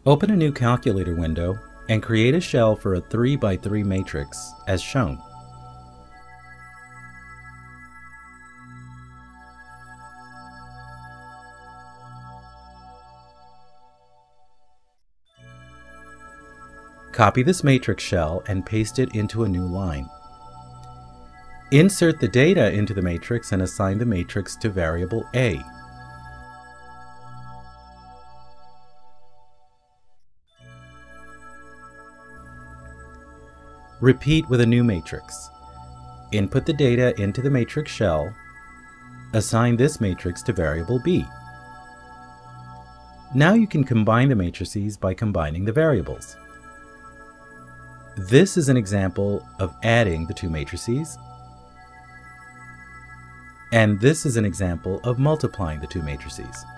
Open a new calculator window and create a shell for a 3 by 3 matrix as shown. Copy this matrix shell and paste it into a new line. Insert the data into the matrix and assign the matrix to variable A. Repeat with a new matrix. Input the data into the matrix shell. Assign this matrix to variable B. Now you can combine the matrices by combining the variables. This is an example of adding the two matrices, and this is an example of multiplying the two matrices.